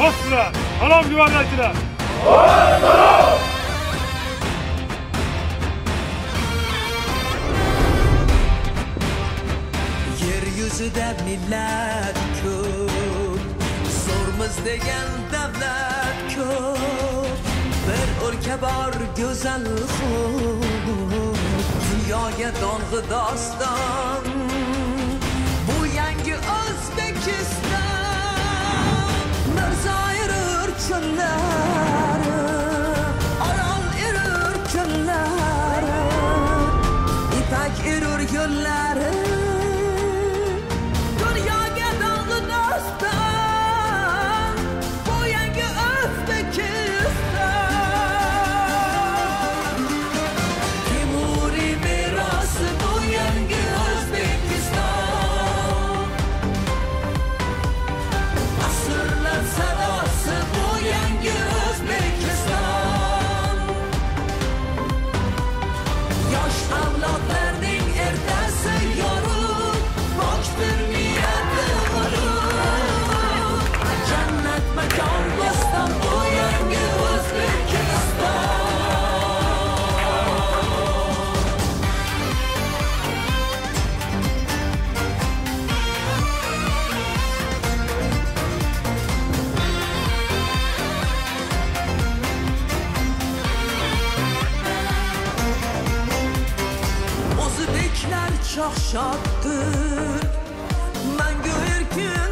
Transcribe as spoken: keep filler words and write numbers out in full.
Bosdilar. Salom gubernachilar. Yer yuzida millat ko'p, zo'rmiz degan davlat ko'p. Bir o'lka bor go'zal xub, dunyoga dong'i doston. Bu yangi O'zbekiston. Mirzo erur kunlari, Orol erur kunlari, Ipak erur yo'llari. Dunyoga dong'i doston. Bu yangi O'zbekiston. Temuriy merosi bu yangi O'zbekiston. Asrlar sadosi bu yangi O'zbekiston. Yosh avlodlarning ertasi yorug', pokdir niyati g'urur. Jannat makon bo'ston bu yangi O'zbekiston. O'zbeklar cho'xshoddir, mangu erkin